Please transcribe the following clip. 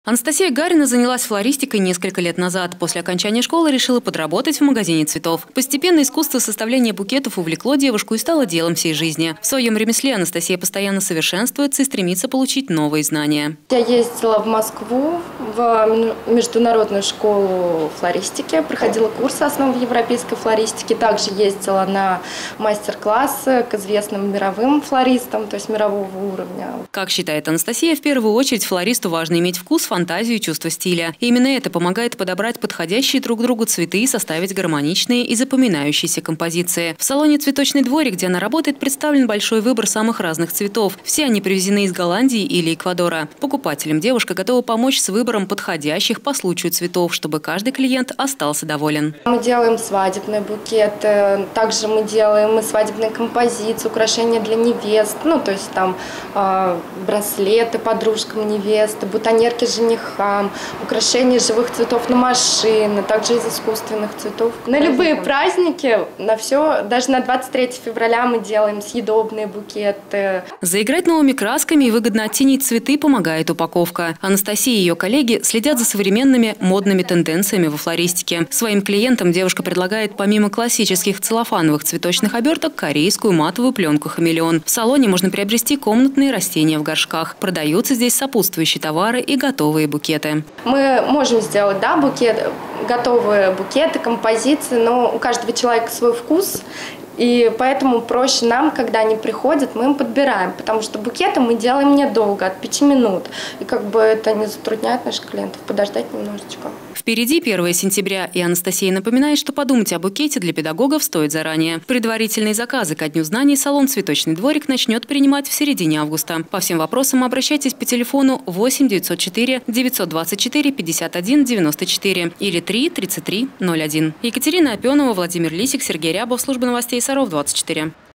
Анастасия Гарина занялась флористикой несколько лет назад. После окончания школы решила подработать в магазине цветов. Постепенно искусство составления букетов увлекло девушку и стало делом всей жизни. В своем ремесле Анастасия постоянно совершенствуется и стремится получить новые знания. Я ездила в Москву в международную школу флористики, проходила курсы основ европейской флористики, также ездила на мастер-классы к известным мировым флористам, то есть мирового уровня. Как считает Анастасия, в первую очередь флористу важно иметь вкус, фантазию и чувство стиля. И именно это помогает подобрать подходящие друг другу цветы и составить гармоничные и запоминающиеся композиции. В салоне «Цветочный дворик», где она работает, представлен большой выбор самых разных цветов. Все они привезены из Голландии или Эквадора. Покупателям девушка готова помочь с выбором подходящих по случаю цветов, чтобы каждый клиент остался доволен. Мы делаем свадебный букет, также мы делаем и свадебные композиции, украшения для невест, то есть там браслеты подружкам невесты, бутоньерки женихам, украшения живых цветов на машины, также из искусственных цветов. На любые праздники, на все, даже на 23 февраля мы делаем съедобные букеты. Заиграть новыми красками и выгодно оттенить цветы помогает упаковка. Анастасия и ее коллеги следят за современными модными тенденциями во флористике. Своим клиентам девушка предлагает помимо классических целлофановых цветочных оберток корейскую матовую пленку «Хамелеон». В салоне можно приобрести комнатные растения в горшках. Продаются здесь сопутствующие товары и готовые букеты. Мы можем сделать, готовые букеты, композиции, но у каждого человека свой вкус. И поэтому проще нам, когда они приходят, мы им подбираем, потому что букеты мы делаем недолго, от 5 минут. И это не затрудняет наших клиентов подождать немножечко. Впереди 1 сентября, и Анастасия напоминает, что подумать о букете для педагогов стоит заранее. Предварительные заказы ко Дню знаний салон «Цветочный дворик» начнет принимать в середине августа. По всем вопросам обращайтесь по телефону 8 904 924 51 94 или 3 33 01. Екатерина Опенова, Владимир Лисик, Сергей Рябов, служба новостей Саров 24.